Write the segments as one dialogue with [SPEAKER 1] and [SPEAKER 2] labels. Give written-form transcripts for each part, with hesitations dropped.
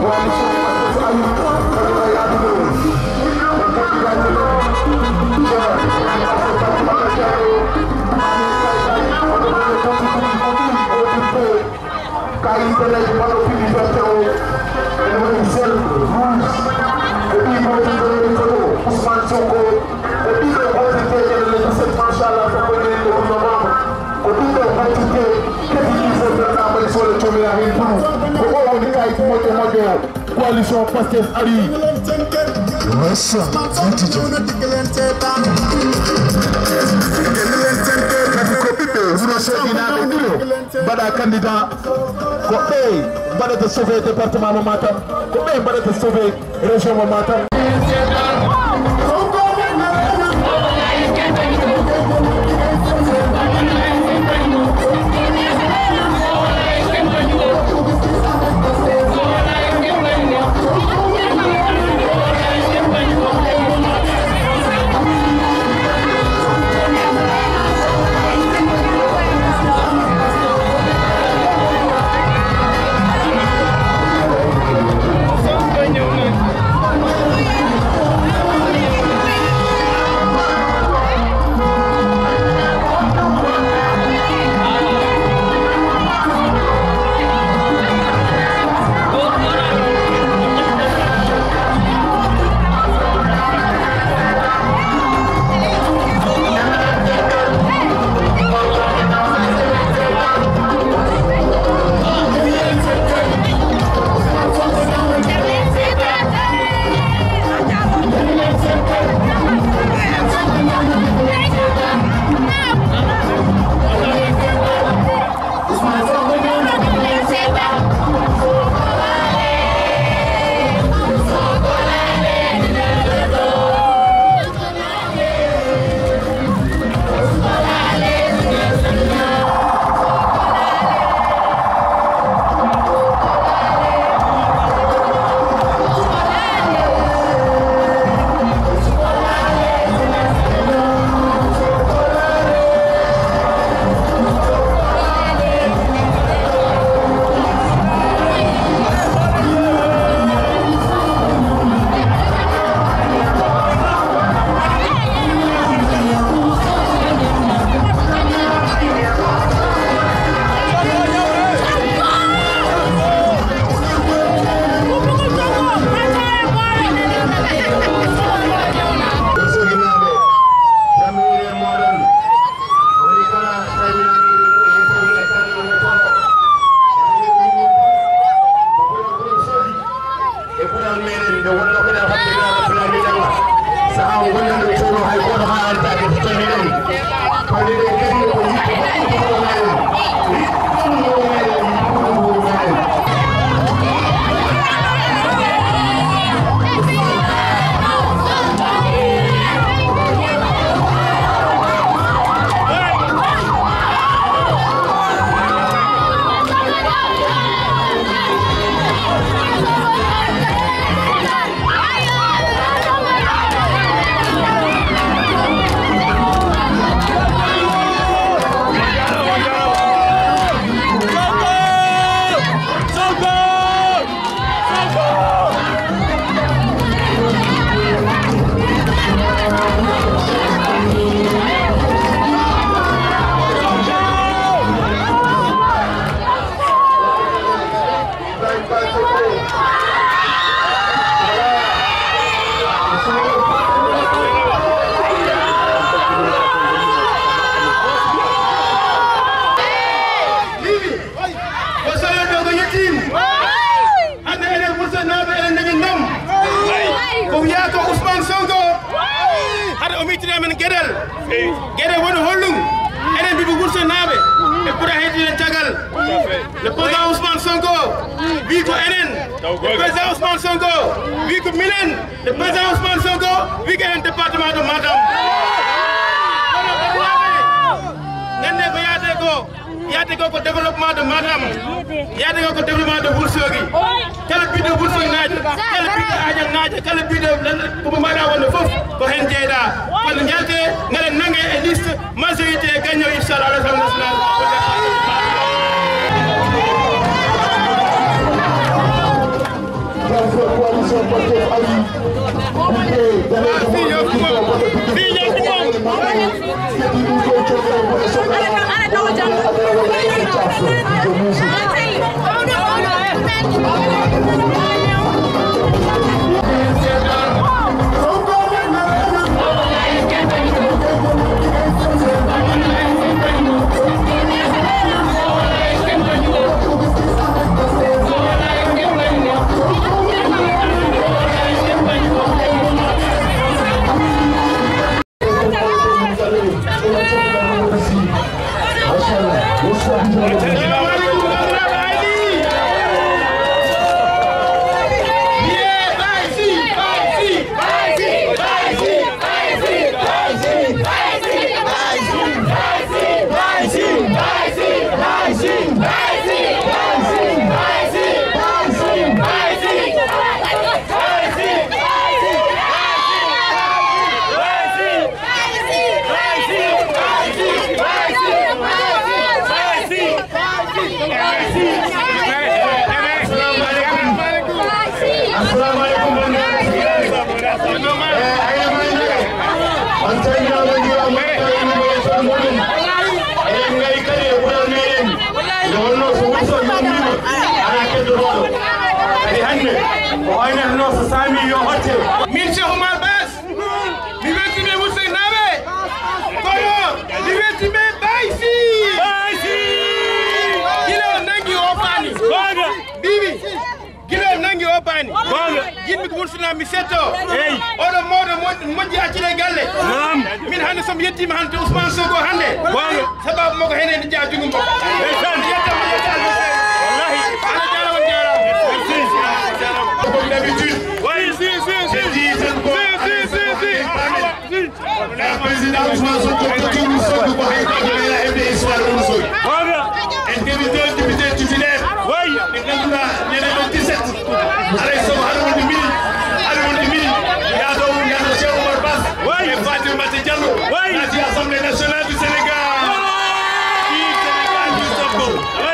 [SPEAKER 1] Coalition Pastef Ali. Bada candidat ko be bada de sauver département de Matam ko be bada de sauver région de Matam.
[SPEAKER 2] Gede woni hollum enen bibi wurso naabe e pour heddi tagal le président Ousmane Sonko wi ko enen le président Ousmane Sonko wi ko minen le président Ousmane Sonko wi ko enen département de Matam nenne ko yaate ko développement de Matam yaate ko développement de Ourossogui kala bidde Ourossogui naaje kala bidde Agnam naaje kala bidde ko mbaɗa wonde fof ko hen jeyɗa kono jalte ngalen nangue e liste majorité gagno inchallah l'Assemblée nationale Min Cheikh Oumar Bass mi weltime Wursoy naaɓe kono mi weltime Baysi gila o nangi o paani bibi gila o nangi o paani yimɓe ko wursunami setto oɗo mawɗo moƴƴi accide galle min hannde somi yettima hannde to Ousmane Sonko hannde sababu mako henede jaa jungum mako yettama comme d'habitude président Ousmane Sonko toujours Sonko ko hay ko la MDS war Wursoy intermittent député titulaire e ganduɗa ñande ɗo 17 alay sogo haɗa wonde mini yaado Cheikh Oumar Bass e Fatimata Diallo naati Assemblée nationale du Sénégal du Sonko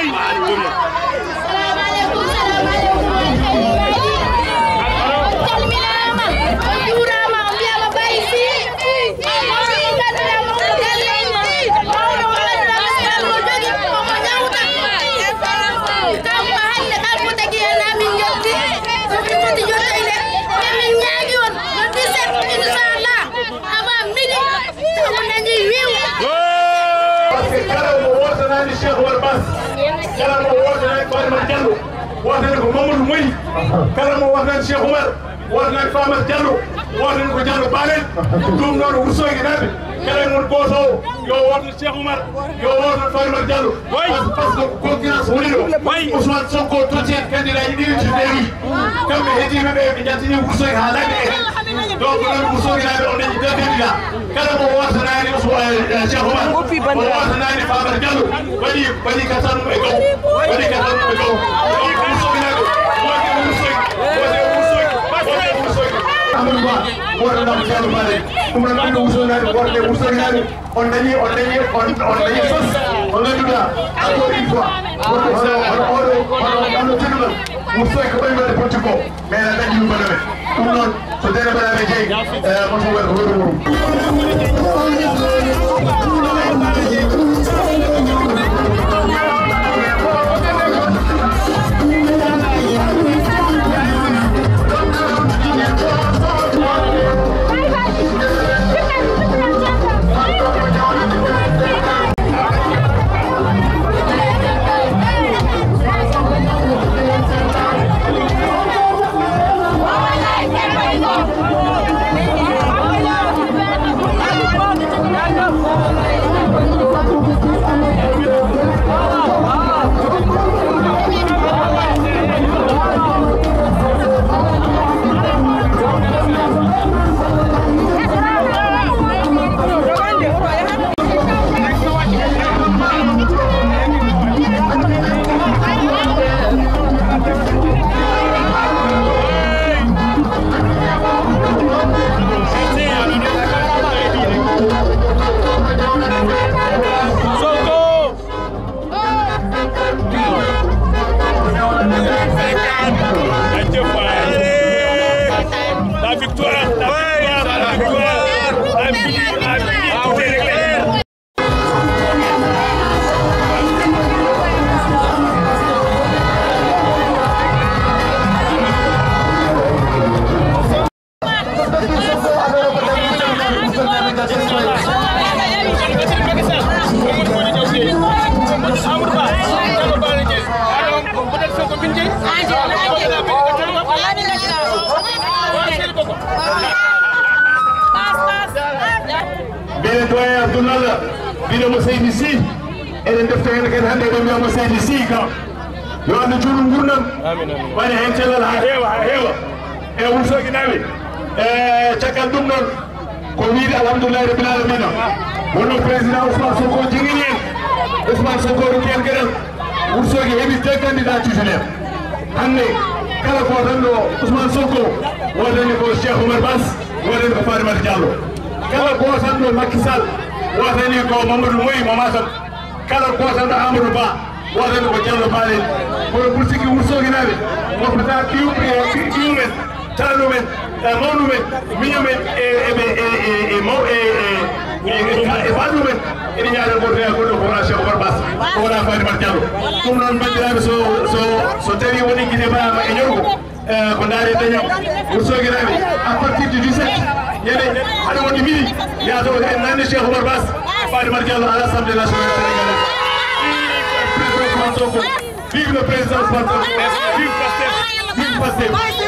[SPEAKER 2] Cheikh Oumar Bass kala mo wotana Fatimata Diallo wotana ko Mamadou Moy kala mo wotana Cheikh Oumar wotana Fatimata Diallo wotana ko Diallo Balen ɗum noon Wursoy naɓe kala mon goto yo wotana Cheikh Oumar yo wotana Fatimata Diallo par ce que concurrence woni ɗo Ousmane Sonko totti en candidat ji ɗiɗi mairie kamɓe heddiɓeɓe ɓe jaltini Wursoy ha lagde en donc noon Wursoy naɓe on dañi 2 candidats kala mo wotanani Cheikh Oumar o wotanani Fatimata Diallo waɗi katanum e gaw waɗi katanum e gaw donc Wursoy naɓe wote Wursoy Amadou Ba wotanama Diallo Balen ɗum noon ɓiɗo Wursoy naɓe worde Wursoy naɓe on dañi sos o ganduɗa encore une fois oɗo teɗuɗon Wursoy ko ɓayi waɗde politique o mais na dañi ɗum baɗamen ɗum noon so dene mbaɗaɓe jeeyi moto waɗa ko woɗo
[SPEAKER 3] Go!
[SPEAKER 2] Allah bino mo Seydi Sy eden defte hen ken hande ɗum wiyamo Seydi Sy kam yo Allah juuɗum gurdam waɗi hen cellal ha heewa e Wourossogui naɓe caggal ɗum noon ko wiide alhamdoulillahi rabbil alamina wonno président Ousmane Sonko jingini en Ousmane Sonko rokki en gueɗal Wourossogui heeɓi 2 candidat titulaire hande kala ko tan ɗo Ousmane Sonko wodani ko Cheikh Oumar Bass wodani ko Farimata Diallo kala ko tan ɗo Macky Sall wodani ko Mamadou Moyi mo Matam kala ko tan ɗo Amadou Ba wodani ko Diallo Balel kono pour sikki Wourossogui naɓe mofrata ɓiwumen talumen mawnumen miñumen e bandumen ene ñaaɗen goto e goɗɗo ko wona Cheikh Oumar Bass ko wona Farimata Diallo ɗum noon bandiraɓe so tawi woni guine mbayama e ñorgo ko daari dañam Wourossogui naɓe à partir du 17 ñande haɗa wonde midi yaato en nande Cheikh Oumar Bass Farimata Diallo à l'Assemblée nationale sénégalaise vive le président Ousmane Sonko vive Pastef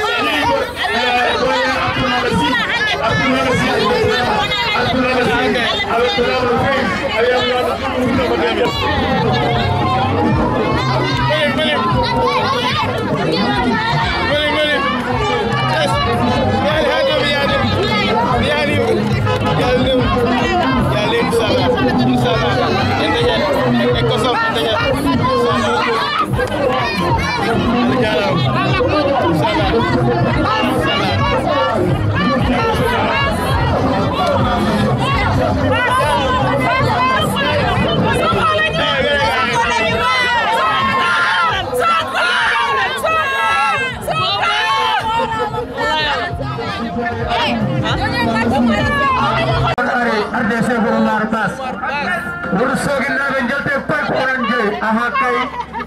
[SPEAKER 2] Wourossogui naɓe jelte pak onon joyi aha kay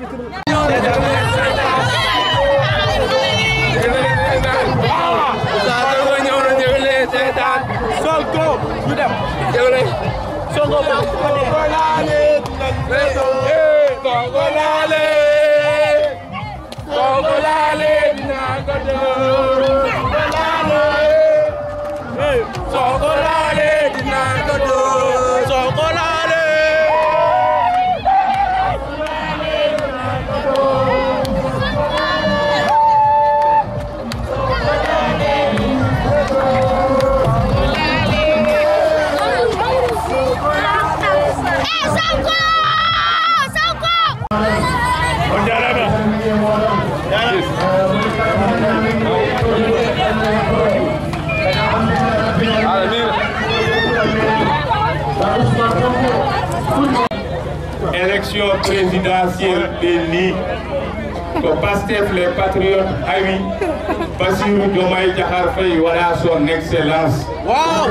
[SPEAKER 3] élection présidentielle bénie que Pastef les patriotes Awi Bassirou Diomaye Diakhar Faye voilà son excellence. Wow!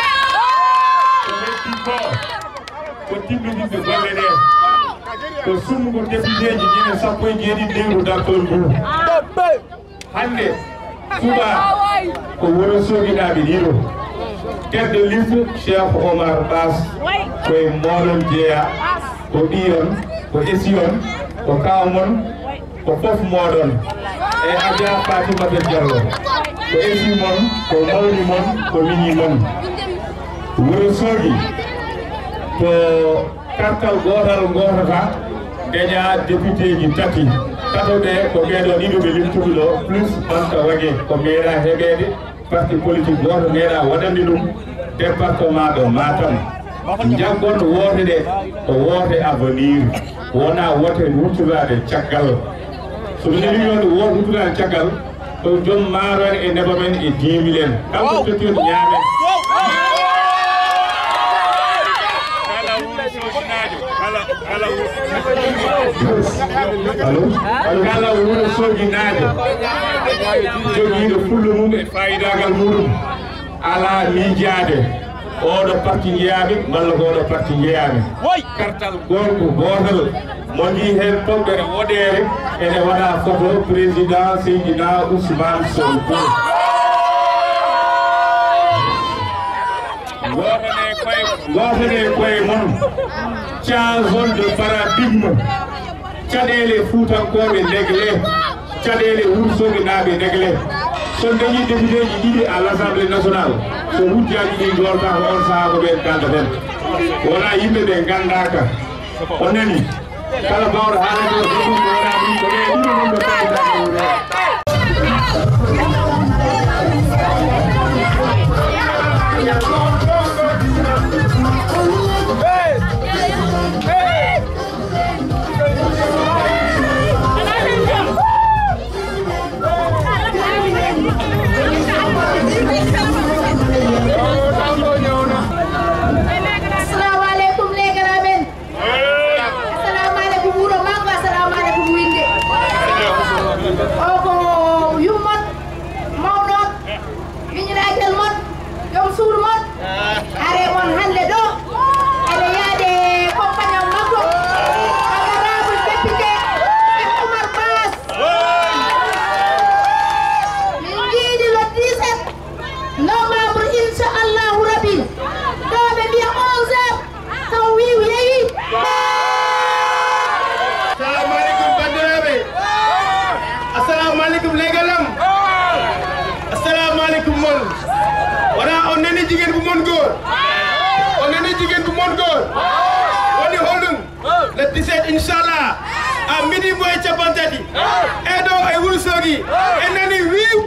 [SPEAKER 3] ko timmidinde golle ɗe ko sumgo députéji ñine sappo e jeeɗiɗi lewru dartol ndu hande suba ko Wourossogui naɓe ɗiɗo tête de liste Cheikh Oumar Bass koye moɗon jeeya ko ɓiyon ko esiyon ko kawmon ko fof moɗon e Adja Fatimata Diallo ko esi mon ko mawni mon ko miñi mon Wourossogui to kartal gotal gotata deña député ji tati tatoɓe ko ɓeɗon ɗiɗo ɓe limtuɗi ɗo plus banque wague ko meeɗa heɓede parti politique goto meeɗa waɗande ɗum département de Matam jaggon wote ɗe ko wote avenir wona wote wurturade caggal so ɓe nani wonde wote wurturade caggal ko joom maarone e neɓa men e dimilen kanko tottiyon ñaamen kala Wourossogui naajo jogiiɗo fulla mum e fayidagal muɗum ala miijade oɗo parti jeeyaɓe walla ko oɗo parti jeeyami kartal gonko gotal mo jii hen toɓɓere woɗere ene waɗa photo président Seydina Ousmane Sonko gotane koye mon changement de paradigme caɗele Fuutankoɓe dégle caɗele Wourossogui naɓe dégle so dañi député ji ɗiɗi à l'Assemblée nationale so hujjaji ɗi golta ko on saaha ko ɓen kaldaten wala yimɓe ɓe gandaka o nani kala bawɗo haalade o ɗum wona ɗum ko ɓe ɗiɗo ɗum ɓe taɓitaka wure
[SPEAKER 2] le 17 inchallah à midi mooy capantati e ɗo e Wourossogui e nani wiiw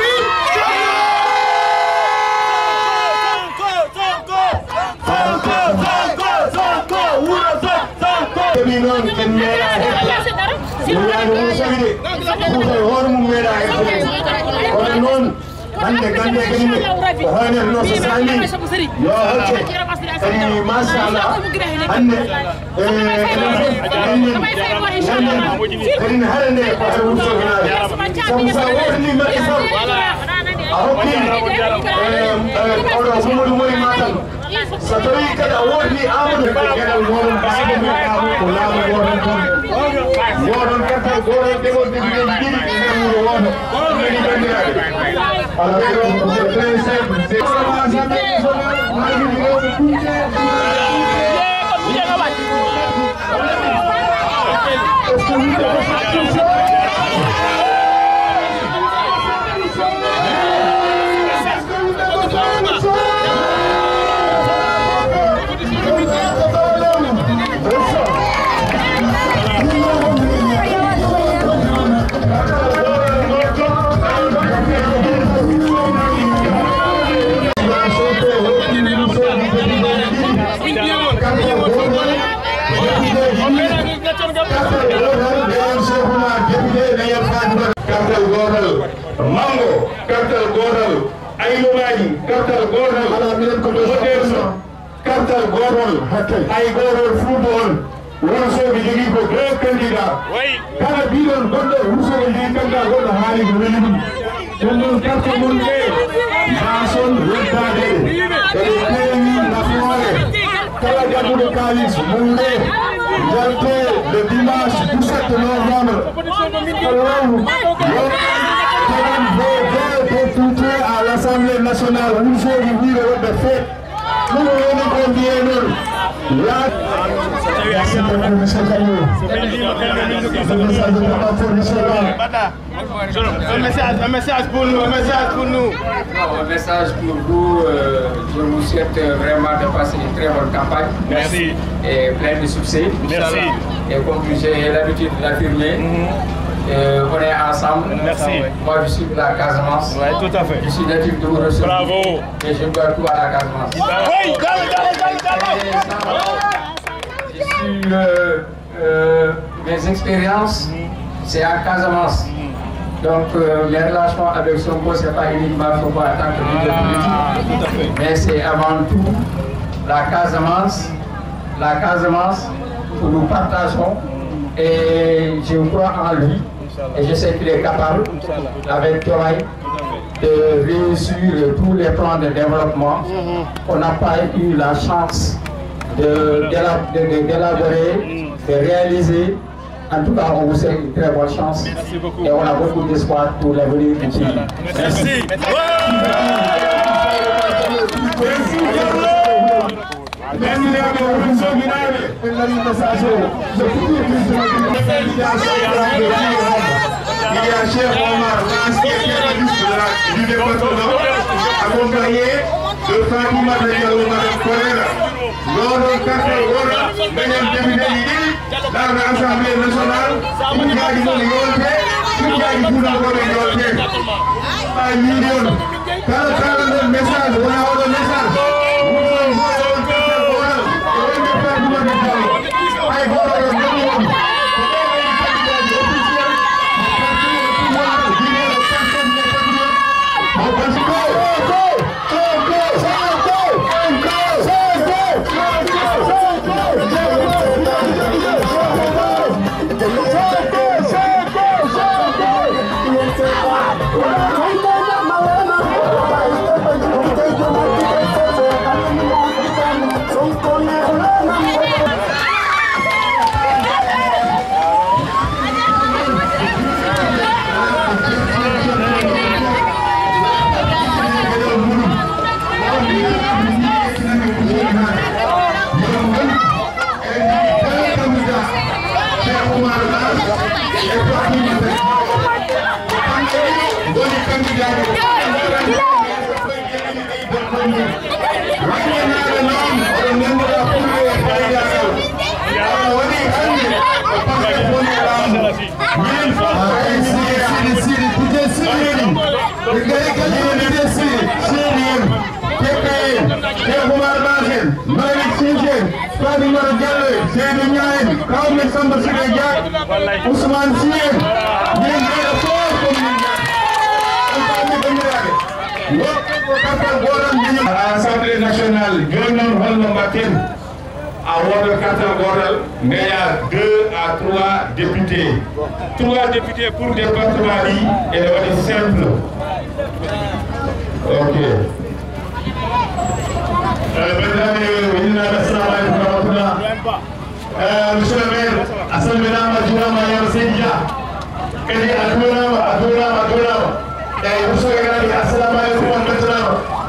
[SPEAKER 3] Sonko noon en meeɗa heɓde Wourossogui de Fouta hoore mum meeɗa heɓde kono noon hande gande kadi ko hoynete noon so sali yo hocce kadi machallah hande kadi ne haɗa nde ko hay Wourossogui naaɓe sabu sa wotani Macky Sall a hokki oɗo Mamadou Mory Matam so tawi kadi a wotani Amadou ko gueɗal moɗon baaba men kamu ko laamu goɗon toon moɗon kartal goɗon ɗegol ɗeɗiɗen ɗiɗi e nder wuuro woto nani bandiraɓe alors c'est très simple c'est mango kartal gotal aylumaji kartal gotal kartal gotal ay gotal fuuto on Wourossogui jogui ko 2 candidat kala biɗon goɗɗo Wourossogui jogui candidat goɗɗo haali ko weli ɗum ɗum ɗon carte mon ɓe mason weddade kadi tewi nafoore kala jagguɗo kalis munde jalte le dimanche 17 novembre député à l'Assemblée nationale Wourossogui wiire wadde fête ɗum woni ko mbiye noon merci beaucoup monsieur Diallo
[SPEAKER 2] un message pour nous
[SPEAKER 4] Un message pour vous, je vous souhaite vraiment de passer une très bonne campagne.
[SPEAKER 2] Merci.
[SPEAKER 4] Et plein de succès.
[SPEAKER 2] Merci.
[SPEAKER 4] Et comme j'ai l'habitude de l'affirmer, on est ensemble.
[SPEAKER 2] Merci.
[SPEAKER 4] Moi, je suis de la Casamance.
[SPEAKER 2] Oui, tout à fait.
[SPEAKER 4] Je suis natif de Wourossogui.
[SPEAKER 2] Bravo.
[SPEAKER 4] Et je dois tout à la Casamance.
[SPEAKER 2] Oui,
[SPEAKER 4] mes expériences, c'est à Casamance. Donc, mes relations avec Sonko, ce n'est pas uniquement en tant que leader politique, mais c'est avant tout la Casamance que nous partageons. Et je crois en lui. Et je sais qu'il est capable, avec Diomaye, de réussir tous les plans de développement qu'on n'a pas eu la chance d'élaborer, de réaliser. En tout cas, on vous souhaite une très bonne chance.
[SPEAKER 2] Merci beaucoup.
[SPEAKER 4] Et on a beaucoup d'espoir pour l'avenir du pays.
[SPEAKER 2] Merci.
[SPEAKER 3] Il y a Cheikh Omar, l'ancien ministre du département, accompagné de Fatima Diallo, Madame Correa. Gono carte gono dañal député yi dans l'Assemblée nationale pour jaagi mo yolte pour jaagi funa ko yolte ay million kala message wala wala message ay gono Ousmane Sien Assemblée nationale jonon holno mbatten a wodo carte gotal ngaya 2 à 3 députés 3 députés pour département yi et wadi simple ok mesdames et messieurs assalamu alaykum wa rahmatullah monsieur le maire assemblée majorama ya Seydja kadi aduna e monsieur le maire assalamu alaykum wa rahmatullah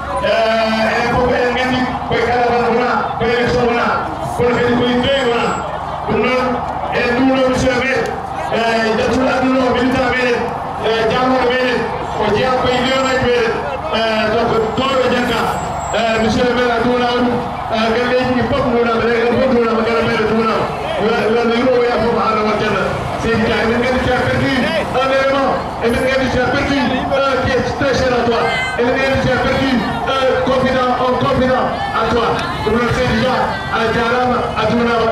[SPEAKER 3] monsieur le maire aduna galleji pop nuna nuna magana maire nuna la numéro ya fo ala wajana c'est bien mais quand tu as perdu un élément et même quand tu as perdu qui est très cher à toi et même quand tu as perdu un confident à toi donc c'est déjà à Jarama aduna